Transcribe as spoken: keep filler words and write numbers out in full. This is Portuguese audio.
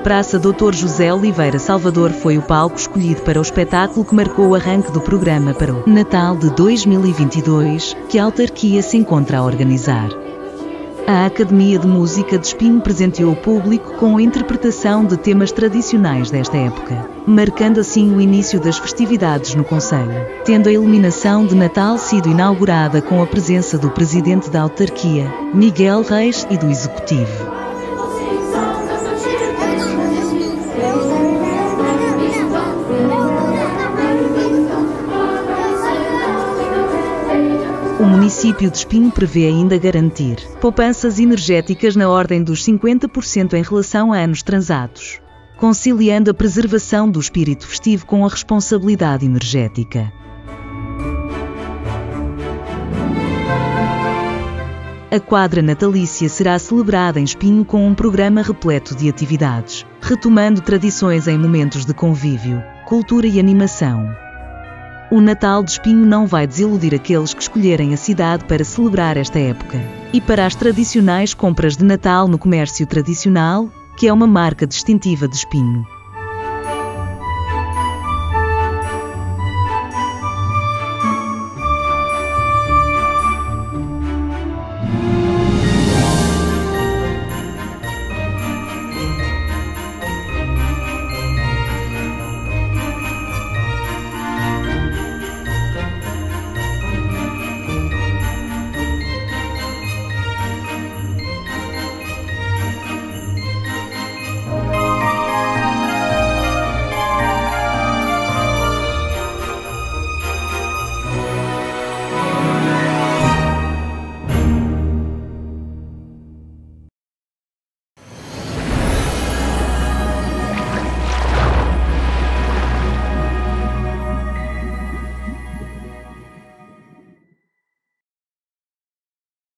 Praça doutor José Oliveira Salvador foi o palco escolhido para o espetáculo que marcou o arranque do programa para o Natal de dois mil e vinte e dois, que a autarquia se encontra a organizar. A Academia de Música de Espinho presenteou o público com a interpretação de temas tradicionais desta época, marcando assim o início das festividades no concelho, tendo a iluminação de Natal sido inaugurada com a presença do presidente da autarquia, Miguel Reis, e do executivo. O município de Espinho prevê ainda garantir poupanças energéticas na ordem dos cinquenta por cento em relação a anos transados, conciliando a preservação do espírito festivo com a responsabilidade energética. A quadra natalícia será celebrada em Espinho com um programa repleto de atividades, retomando tradições em momentos de convívio, cultura e animação. O Natal de Espinho não vai desiludir aqueles que escolherem a cidade para celebrar esta época. E para as tradicionais compras de Natal no comércio tradicional, que é uma marca distintiva de Espinho.